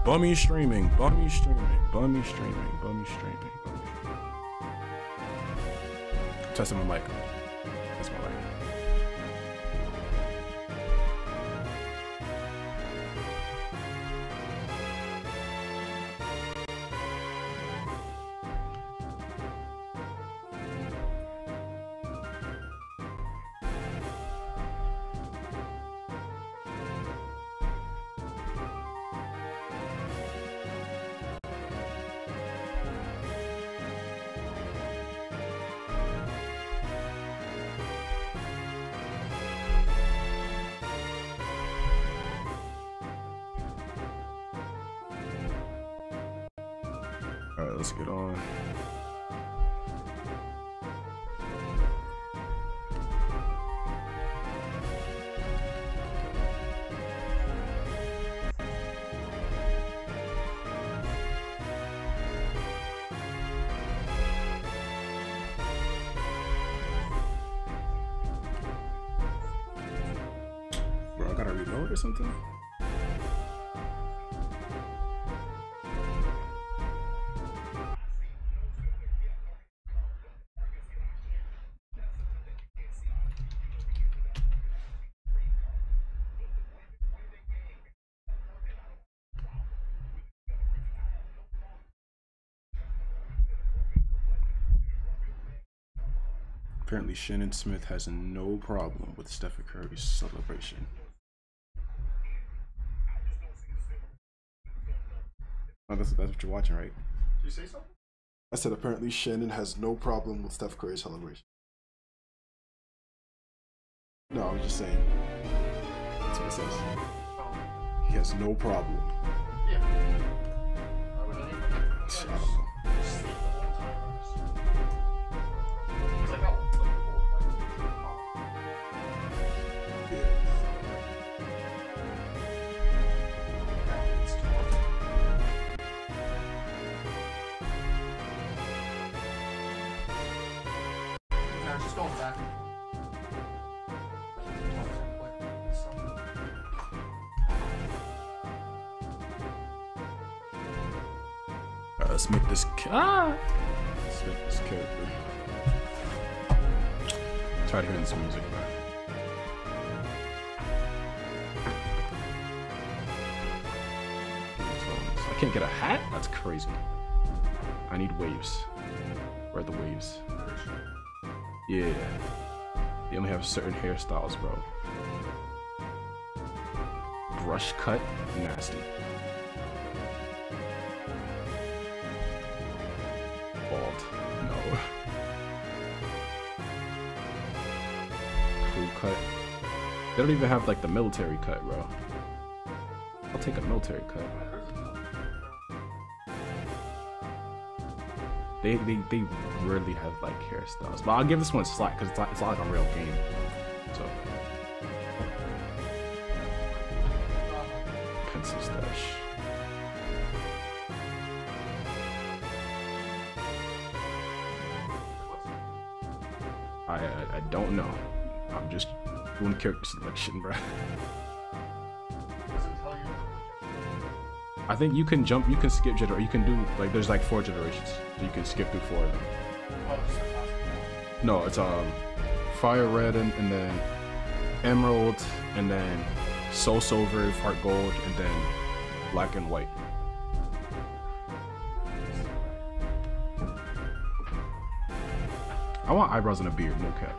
Bummy streaming, bummy streaming, bummy streaming, bummy streaming. Testing my mic. That's my mic. Alright, let's get on. Bro, I gotta reload or something? Apparently, Shannon Smith has no problem with Stephen Curry's celebration. Oh, that's what you're watching, right? Did you say something? I said apparently Shannon has no problem with Steph Curry's celebration. No, I was just saying. That's what it says. Oh. He has no problem. Yeah. Why would anyone? I don't know. Sleep the whole time. It's like, oh, it's like the whole yeah. Just going back. Let's make this Let's make this character. Try to hear this music, man. I can't get a hat? That's crazy. I need waves. Where are the waves? Yeah. They only have certain hairstyles, bro. Brush cut, nasty. Bald, no. Crew cut. They don't even have like the military cut, bro. I'll take a military cut. They rarely have like hairstyles, but I'll give this one a slack because it's not like a real game. So pencil stash. I don't know. I'm just doing character selection, bro. I think you can jump, you can skip you can do like there's like 4 generations, so you can skip through 4 of them. No, it's fire red and then emerald and then soul silver, heart gold, and then black and white. I want eyebrows and a beard, no cap.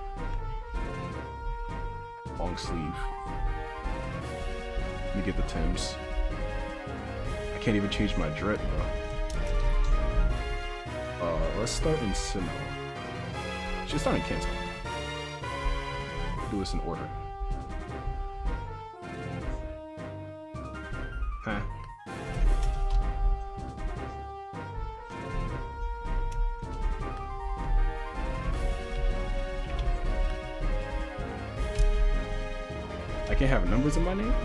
Long sleeve. Let me get the Timbs. I can't even change my dread, bro. Let's start in Sinnoh. Should start in Kanto. Do this in order. Huh. I can't have numbers in my name?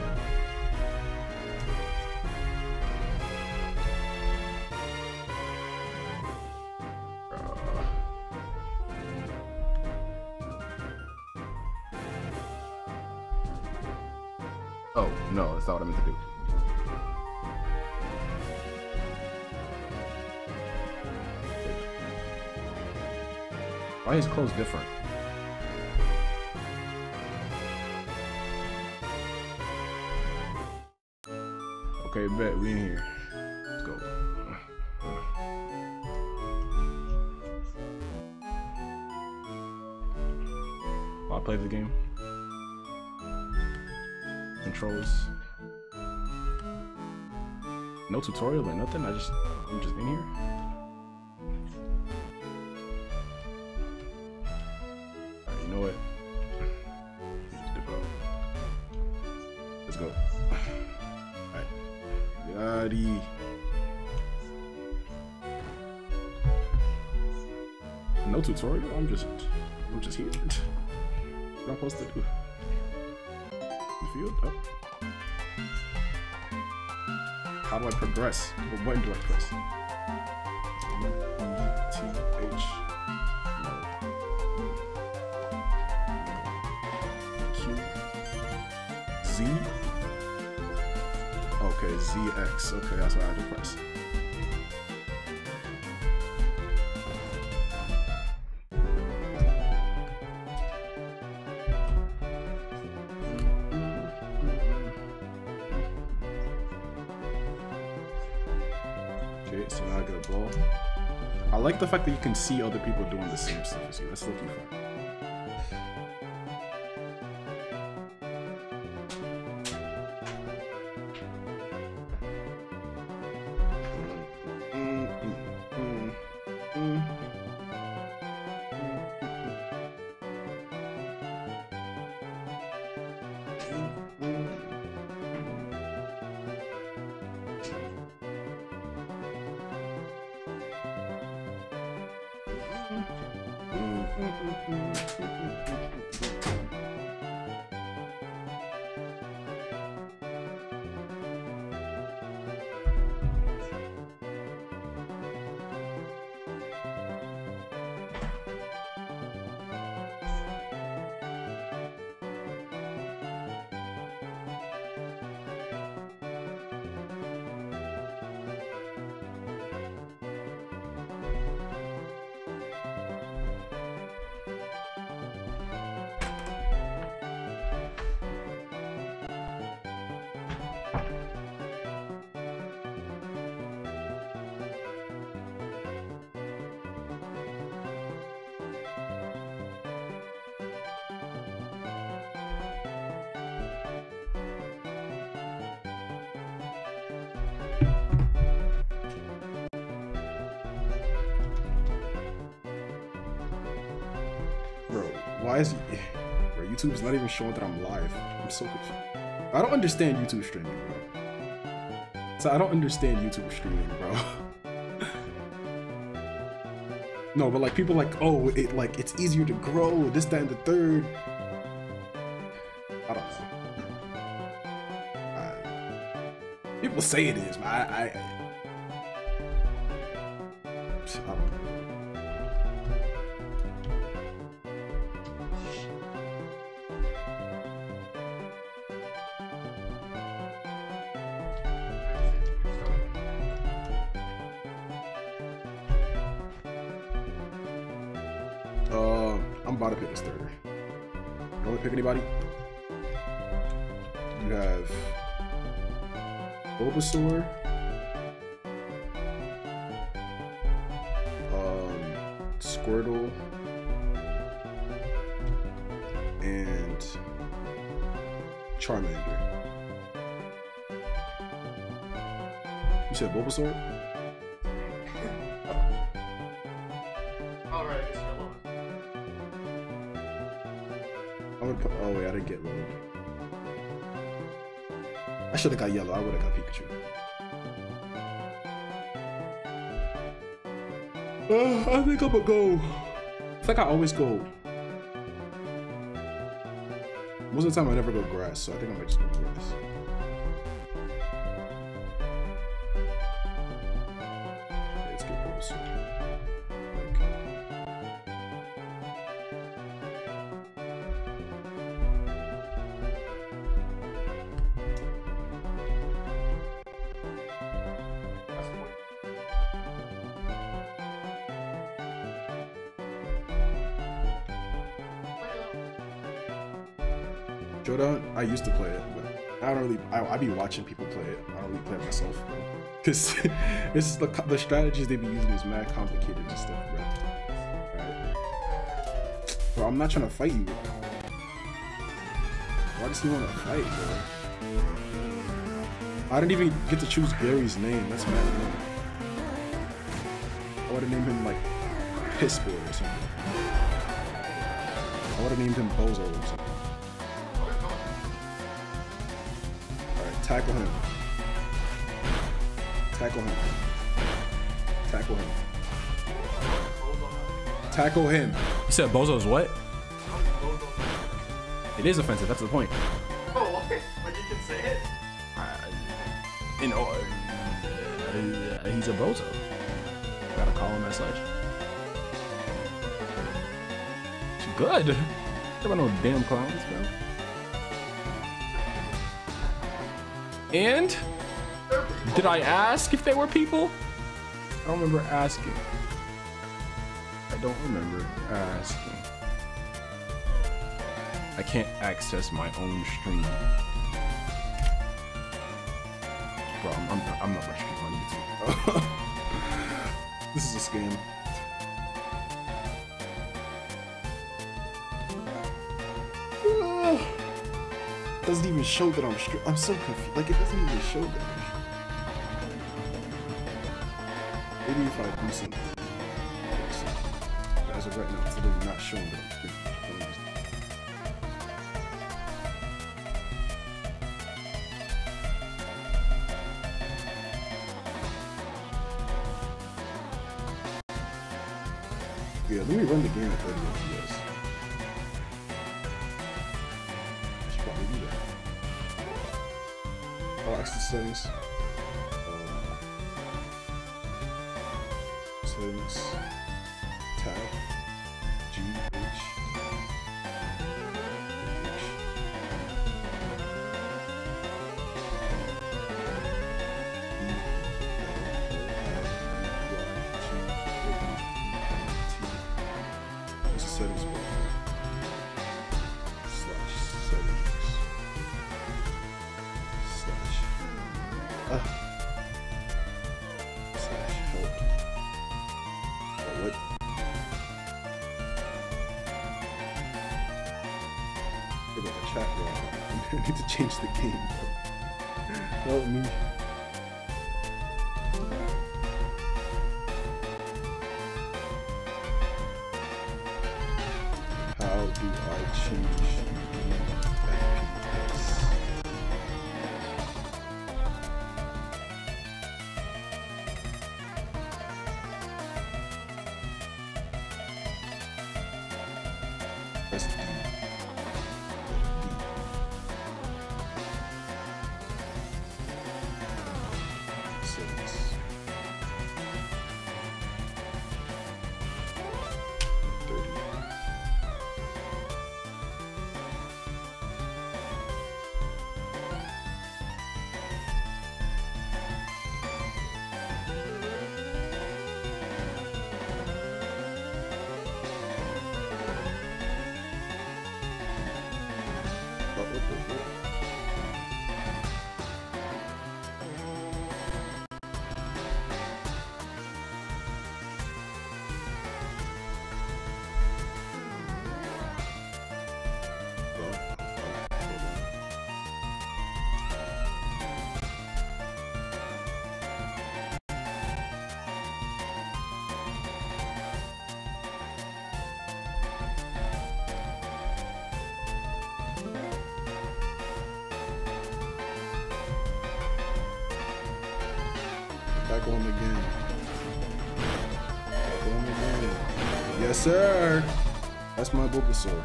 Oh, no, that's not what I meant to do. Why is his clothes different? Okay, bet we in here. Let's go. I'll play the game. Controls. No tutorial or nothing. I'm just in here. Alright, you know what? Just dip out. Let's go. Alright. Yaddy. No tutorial. I'm just here. What am I supposed to do? The field? Oh. How do I progress? What button do I press? T, H, no. Q, Z? Okay, ZX. Okay, that's what I have to press. So now I get a ball. I like the fact that you can see other people doing the same stuff as you. That's looking fun. Why is bro, YouTube's not even showing that I'm live? I'm so confused. I don't understand YouTube streaming, bro. So I don't understand YouTube streaming, bro. No, but like people like, oh, it's easier to grow, this, that, and the third. I don't know. People say it is, but I don't know. I'm about to pick a starter. You want to pick anybody? You have Bulbasaur, Squirtle, and Charmander. You said Bulbasaur? Oh wait, I didn't get low. I should have got yellow. I would have got Pikachu. I think I'm gonna go. I think I always go. Most of the time I never go grass, so I think I might just go grass. Okay, let's get Bulbasaur. Showdown, I used to play it, but I don't really. I be watching people play it. I don't really play it myself, bro. Cause this is the strategies they be using is mad complicated and stuff, bro. Alright. Bro, I'm not trying to fight you. Why does he want to fight, bro? I didn't even get to choose Gary's name. That's mad annoying. I would have named him like Pissboy or something. I would have named him Bozo or something. Alright, tackle him. Tackle him. Tackle him. Tackle him. You said Bozo's what? It is offensive, that's the point. Oh, what? Like you can say it? You know, he's a bozo. Gotta call him as such. It's good. There were no damn clowns, bro. And did I ask if they were people? I don't remember asking. I don't remember asking. I can't access my own stream. Bro, I'm not much on YouTube. This is a scam. Doesn't even show that I'm straight. I'm so confused. Like, it doesn't even show that. Maybe if I do something. As of right now, it's literally not showing that I'm straight. Yeah, let me run the game at 30 FPS. I should probably do that. I'll access settings. Settings. Tab. G, H. Settings bar. Slash settings. Slash. Slash help. Oh, what? Look at the chat room. I need to change the game, bro. Help me. How do I change FPS? Press D. Settings. 30. Tackle him again. Tackle him again. Yes, sir. That's my Bulbasaur.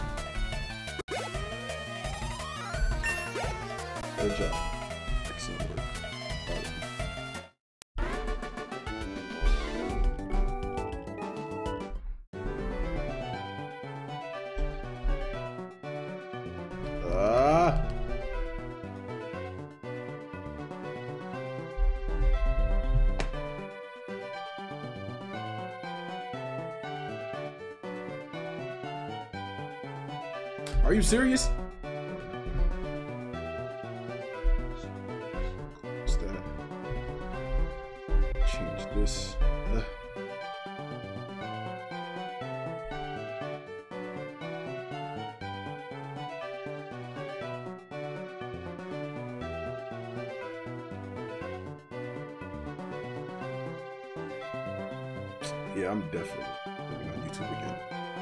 Good job. Excellent work. Are you serious? change this. Yeah, I'm definitely living on YouTube again.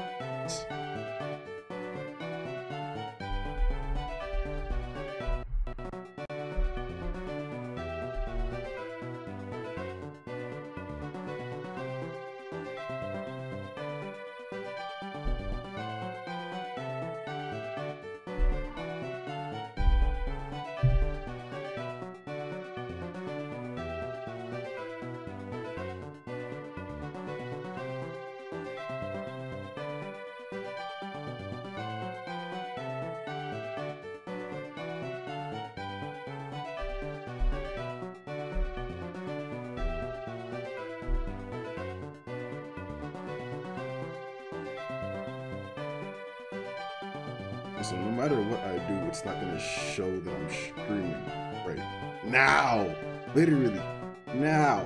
So no matter what I do, it's not gonna show that I'm streaming right now. Literally now.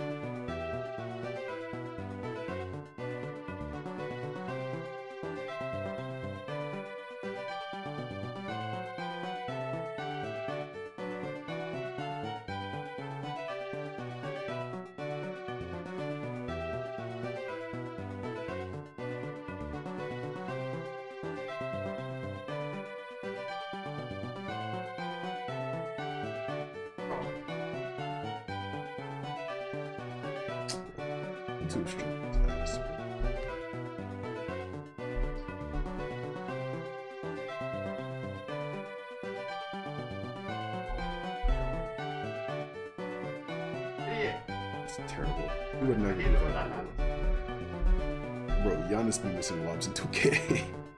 Too strict. It's terrible. We would never do that. Bro, Giannis be missing lobs in 2K.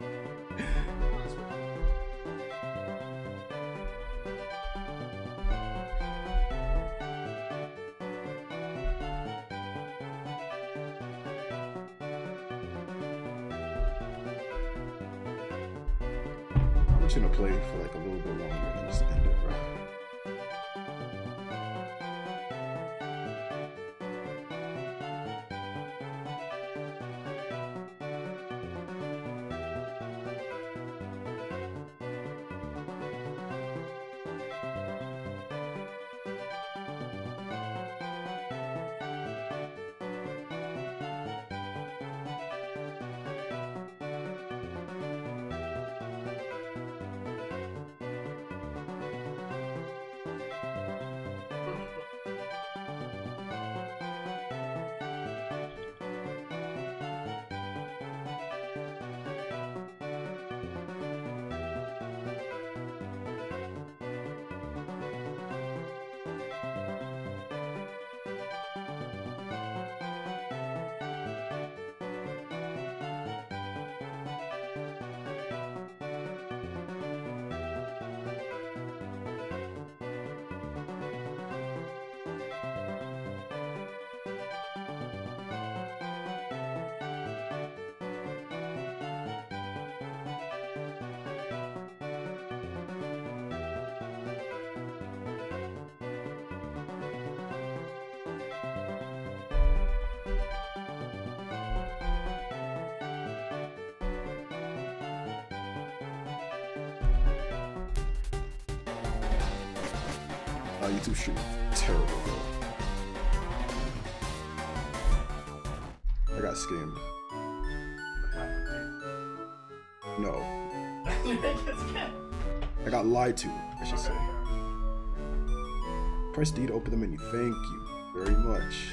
I'm just gonna play for like a little bit longer and just end it, bro. YouTube stream terrible, bro. I got scammed. No. I got lied to, I should say. Press D to open the menu. Thank you very much.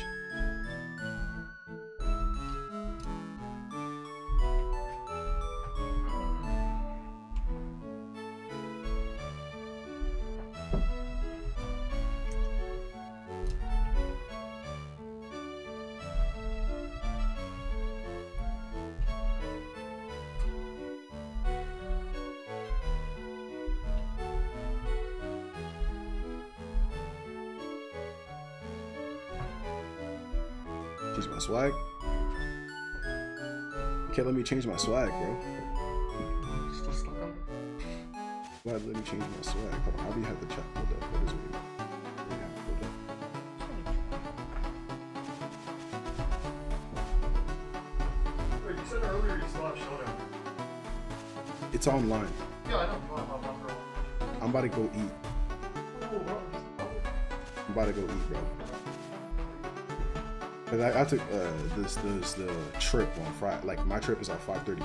Change my swag? You can't let me change my swag, bro. Still stuck on? Why let me change my swag? Hold on, how do you have the chat pulled up? What is it? earlier you still have Showdown. It's online. Yeah, I know. I'm I'm about to go eat. Oh, bro. I'm about to go eat, bro. Cause I took the trip on Friday. Like my trip is at 5:30.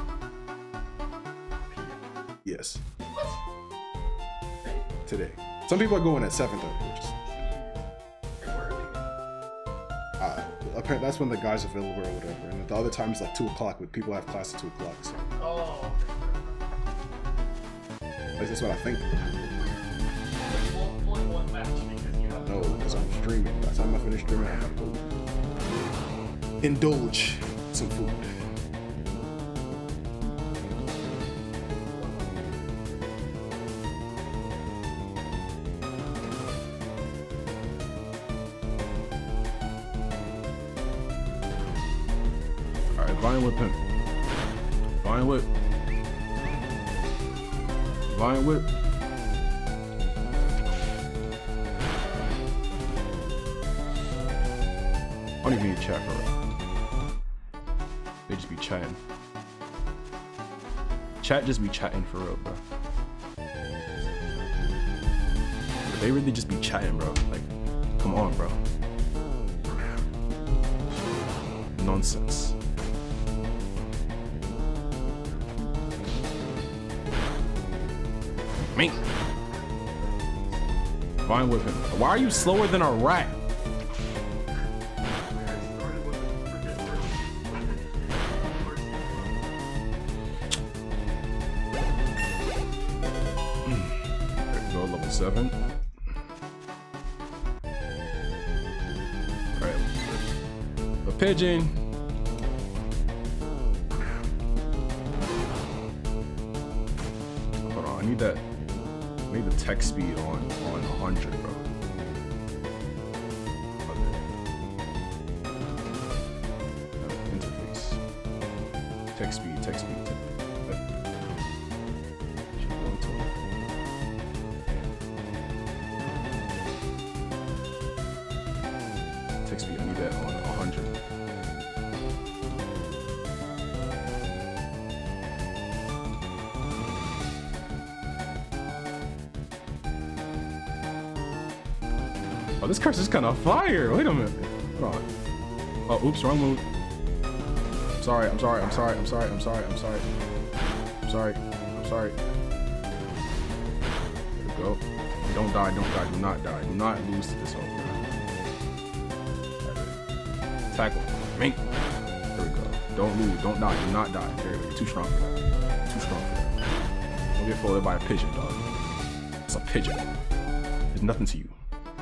Yes. What? Today. Some people are going at 7:30, which is Wait, where are they? apparently that's when the guys available or whatever. And the other time is like 2 o'clock, but people have class at 2 o'clock. So Oh. at least that's what I think. Only one match because you have No, because I'm streaming. By the time I finish streaming, I gotta go indulge some food. Alright, Vine Whip him. Vine Whip. Vine Whip. I don't even need to chat for it. They just be chatting. Chat just be chatting for real, bro. They really just be chatting, bro. Like, come on, bro. Nonsense. Me. Vine Whip him. Why are you slower than a rat? Go level 7. Alright. A pigeon. Hold on, I need that. I need the text speed on 100, bro. Interface. Text speed, text speed, text speed. Text speed, I need that on 100. Oh, this curse is kind of fire. Wait a minute. Hold on. Oh, oops, wrong move. I'm sorry, I'm sorry, I'm sorry, I'm sorry, I'm sorry, I'm sorry. I'm sorry, I'm sorry. There we go. Don't die, don't die, do not die. Do not lose to this hole. Tackle. Mink. There we go. Don't lose, don't die, do not die. There we go. Too strong for that. Too strong for that. Don't get folded by a pigeon, dog. It's a pigeon. There's nothing to you.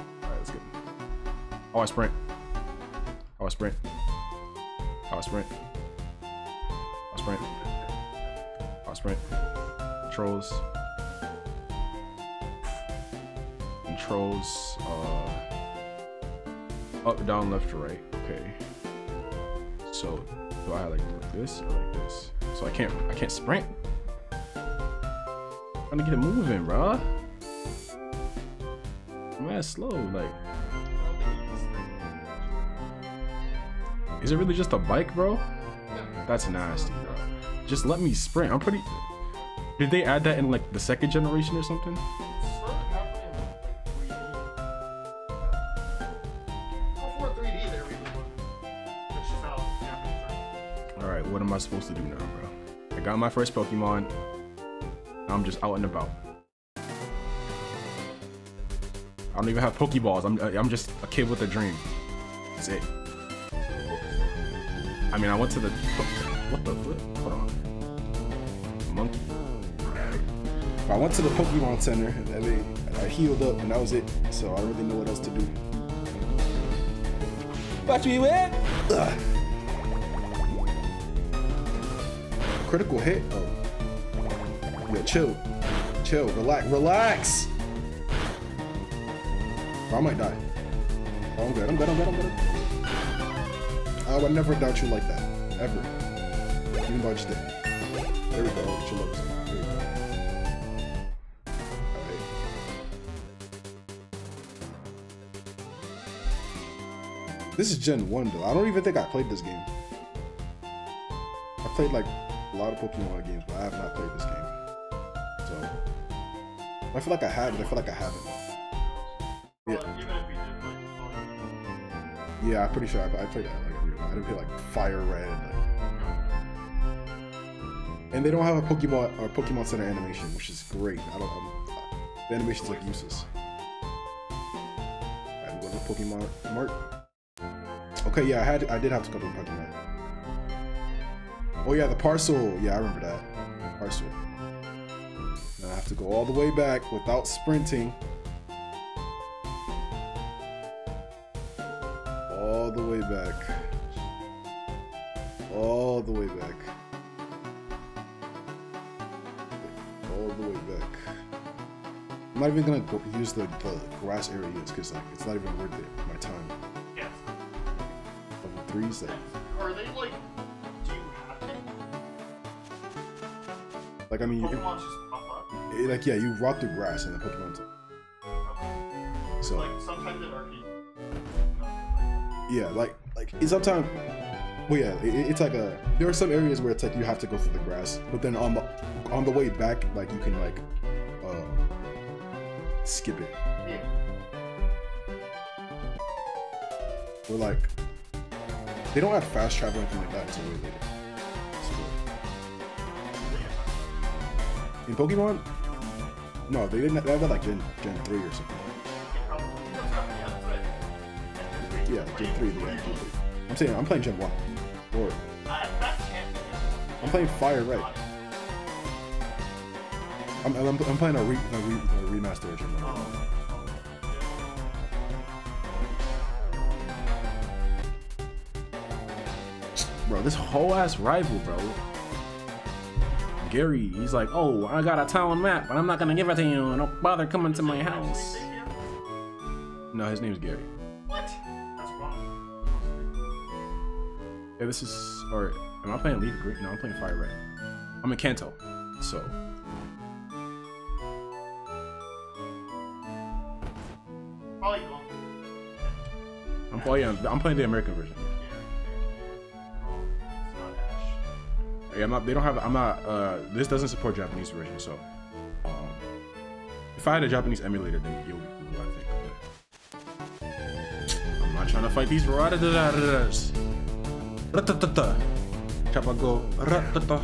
Oh, I sprint. Oh, I sprint. Oh, I sprint. Oh, I sprint. Oh, I sprint. Controls. Controls. Up, down, left, to right. Okay. So, do I like this or like this? So I can't sprint. I'm trying to get it moving, bruh. I'm mad slow, like. Is it really just a bike, bro? That's nasty, bro. Just let me sprint. I'm pretty... Did they add that in, like, the 2nd generation or something? Alright, what am I supposed to do now, bro? I got my first Pokemon. I'm just out and about. I don't even have Pokeballs. I'm just a kid with a dream. That's it. I mean, I went to the... What the flip? Hold on. Monkey. I went to the Pokemon Center and I healed up and that was it. So I don't really know what else to do. Watch me win! Critical hit? Oh. Yo, chill. Chill. Relax. Relax! Oh, I might die. Oh, I'm good. I'm good. I'm good. I'm good. I would never doubt you like that. Ever. Even though I just did. There we go. Chill up. There we go. Alright. This is Gen 1 though. I don't even think I played this game. I played like a lot of Pokemon games, but I have not played this game. So I feel like I have, but I feel like I haven't. Yeah. Yeah, I'm pretty sure I played that like real. I didn't play like Fire Red. Like... And they don't have a Pokemon or Pokemon Center animation, which is great. The animation's like useless. I'm going to Pokemon Mart. Okay, yeah, I did have to go to Pokemon. Oh yeah, the parcel. Yeah, I remember that. The parcel. Now I have to go all the way back without sprinting. All the way back. All the way back. All the way back. I'm not even gonna use the grass areas because like it's not even worth it. My time. Yes. Level 3's like. Are they like? Do you have to? Like I mean, Pokemon just pop up. like yeah, you rock through grass and the Pokemon. Okay. So like sometimes in arcade. yeah, like it's sometimes. Well, yeah, it's like there are some areas where it's like you have to go through the grass, but then on the way back, like you can like skip it. Yeah. Or like they don't have fast travel or anything like that until way later. So, in Pokemon, no, they didn't. They have that like Gen 3 or something. Yeah, Gen 3. Yeah, Gen 3. I'm saying I'm playing Gen 1. Or I'm playing Fire Red. I'm playing a remaster of Gen 1. Bro, this whole ass rival, bro. Gary, he's like, oh, I got a town map, but I'm not gonna give it to you. Don't bother coming to my house. No, his name's Gary. What? That's wrong. Yeah, this is, or am I playing Leaf Green? No, I'm playing Fire Red. I'm in Kanto, so. Probably wrong. I'm playing the American version. Yeah, they don't have, this doesn't support Japanese version, so, if I had a Japanese emulator, then it would be cool, I think, but I'm not trying to fight these Rattatatas. Ratatata. Chapago. Ratata.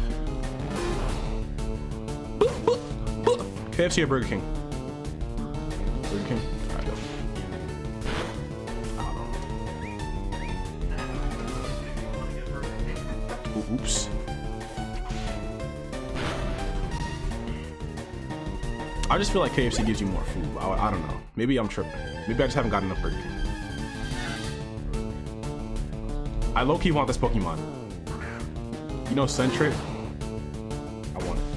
KFC or Burger King? Burger King? Alright, go. Oops. I just feel like KFC gives you more food. I don't know. Maybe I'm tripping. Maybe I just haven't gotten enough Burger King. I low-key want this Pokemon. You know Sentret? I want it.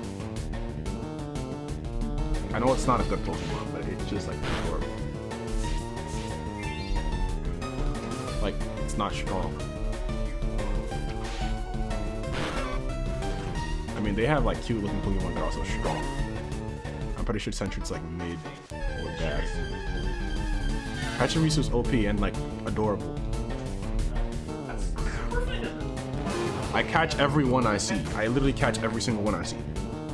I know it's not a good Pokemon, but it's just like adorable. Like, it's not strong. I mean, they have like cute looking Pokemon that are also strong. I'm pretty sure Sentret's like mid or bad. Pachyrisu's OP and like adorable. I catch every one I see. I literally catch every single one I see.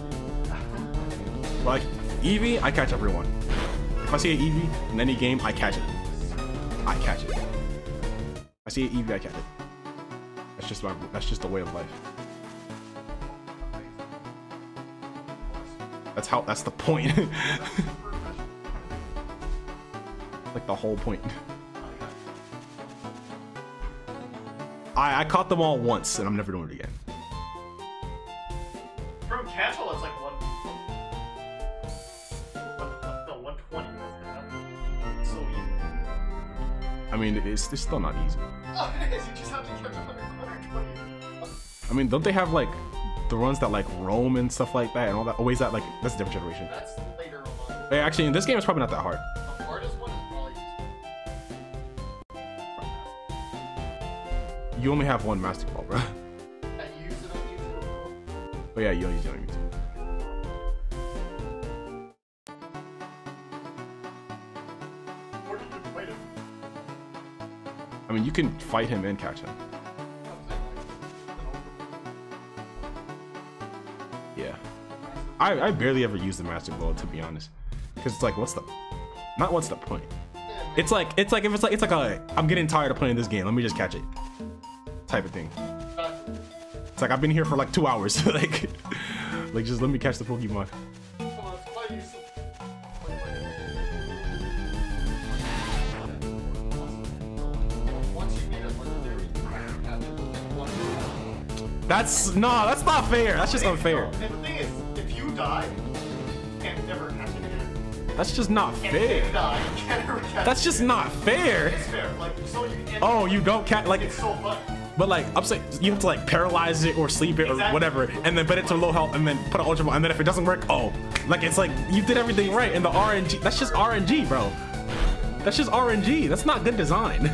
Like Eevee, I catch every one. If I see an Eevee in any game, I catch it. I catch it. I see an Eevee, I catch it. That's just the way of life. That's the point. Like the whole point. I caught them all once and I'm never doing it again. From Kanto, it's like 120. So easy. I mean, it's still not easy. Oh, it is. You just have to catch 120. I mean, don't they have like the ones that like roam and stuff like that and all that? Oh, wait, is that like that's a different generation? That's later on. Hey, actually, in this game, it's probably not that hard. The hardest one is probably. You only have one Master Ball, bro. And you use it on YouTube. Oh yeah, you only use it on YouTube. Where did you fight him? I mean, you can fight him and catch him. I barely ever use the Master Ball, to be honest, because it's like, what's the point? It's like I'm getting tired of playing this game. Let me just catch it, type of thing. It's like I've been here for like 2 hours. like just let me catch the Pokemon. That's not fair. That's just unfair. And the thing is, if you die, you can't never catch it again. That's just not And fair. if you die, you can't never catch That's it just again. not fair. It's fair. Like, so you can. Oh, you don't catch like. It's so fun. But like, I'm saying you have to like paralyze it or sleep it or Exactly. whatever, and then put it to low health, and then put an Ultra Ball, and then if it doesn't work, oh, like it's like you did everything right, and the RNG. That's just RNG, bro. That's just RNG. That's not good design.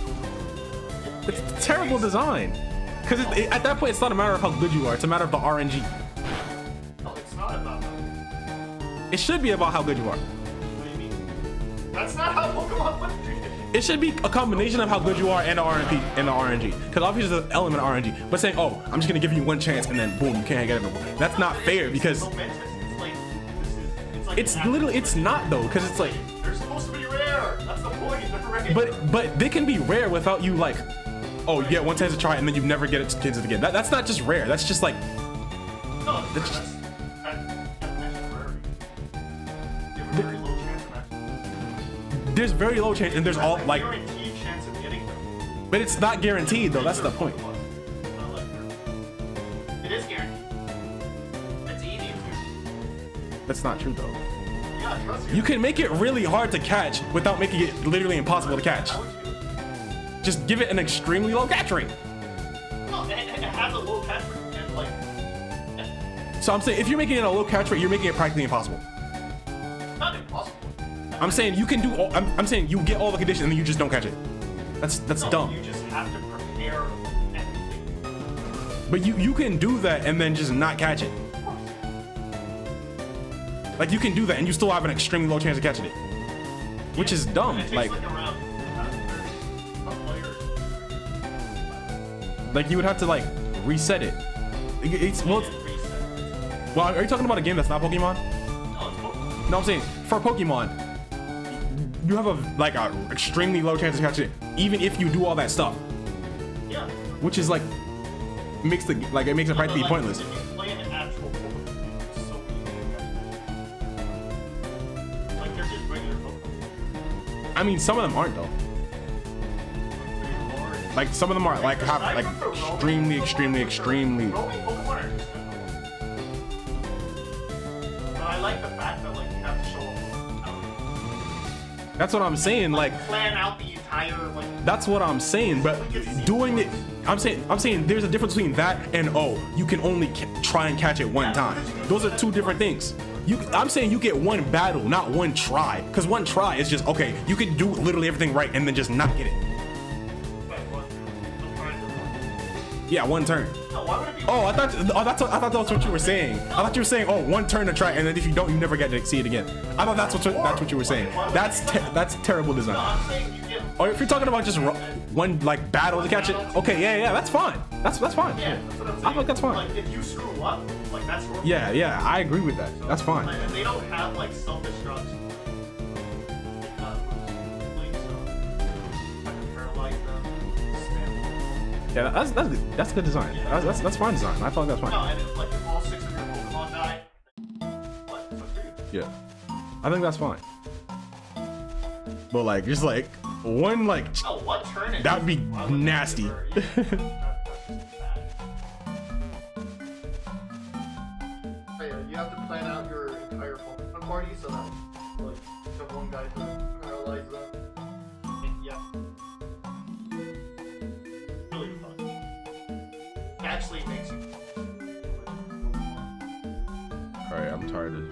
It's terrible design. Because at that point, it's not a matter of how good you are. It's a matter of the RNG. No, it's not about that. It should be about how good you are. What do you mean? That's not how Pokemon would treat it. It should be a combination of how good you are and the RNG. Because obviously there's an element of RNG. But saying, oh, I'm just gonna give you one chance and then boom, you can't get it no more. That's not fair because It's like, it's literally, it's not though, because it's like, they're supposed to be rare. That's the point. They're rare. but they can be rare without you like, oh, you get one chance to try it and then you never get it to kids again. That's not just rare. That's just like, No, that's that's definition of rarity. You have a very low chance of that. there's very low chance and there's all like, Guaranteed chance of getting them. but it's not guaranteed though. That's the point. It's not like it is guaranteed. It's easy to. That's not true though. Yeah, trust You can make it really hard to catch without making it literally impossible to catch. How would you do it? Just give it an extremely low catch rate. No, it has a low catch rate and like So I'm saying if you're making it a low catch rate, you're making it practically impossible. not impossible. I'm saying you can do all, I'm saying you get all the conditions and then you just don't catch it. That's No, dumb. You just have to prepare everything. But you can do that and then just not catch it. Like you can do that and you still have an extremely low chance of catching it. Which is dumb. It takes Like around some players. you would have to like reset it. It's well, Reset. well, are you talking about a game that's not Pokemon? No, it's Pokemon. No, I'm saying for Pokemon, you have a extremely low chance of catching it, even if you do all that stuff, Yeah. which is like makes it practically Like, pointless. If you play an actual Pokemon, it's so easy to catch. Like they're just regular Pokemon. I mean, some of them aren't though. Like some of them are like have like extremely. Roaming Pokemon are just good. But I like the fact that like you have to show up. That's what I'm saying. Like Plan out the entire like. that's what I'm saying. But doing it, I'm saying there's a difference between that and oh, you can only try and catch it one time. Those are two different things. I'm saying you get one battle, not one try. Because one try is just okay. You can do literally everything right and then just not get it. Yeah, one turn. No, why would it be? Oh, I thought that's what you were saying. I thought you were saying, oh, one turn to try, and then if you don't, you never get to see it again. I thought that's what you were saying. That's terrible No, design. I'm saying you get. Or if you're talking about just one like battle to catch it, okay, yeah, that's fine. That's fine. Yeah, that's what I'm saying. I think that's fine. Like if you screw up, like that's your. Yeah, I agree with that. That's fine. Like, and they don't have like self-destruct. Like, so I can paralyze them. Spam. Yeah, that's good design. That's fine design. I thought that's No, fine. and if, like if all 6 of your Pokemon die, what? That's for you. Yeah, I think that's fine. But like, just like one like Oh, what turn? It That'd be is? Why would you nasty. ever- yeah, that's bad. Oh, yeah, you have to plan out your entire Pokemon party so that like you have one guy to paralyze them. And, yeah. Really fun. It actually makes you. all right, I'm tired of.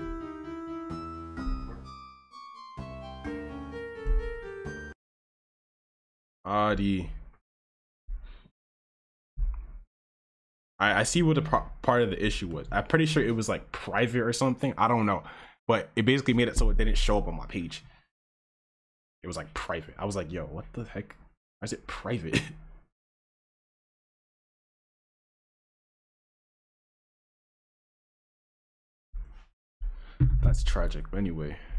I see what the part of the issue was. I'm pretty sure it was like private or something. I don't know, but it basically made it so it didn't show up on my page. It was like private. I was like, yo, what the heck? Why is it private? That's tragic. But anyway.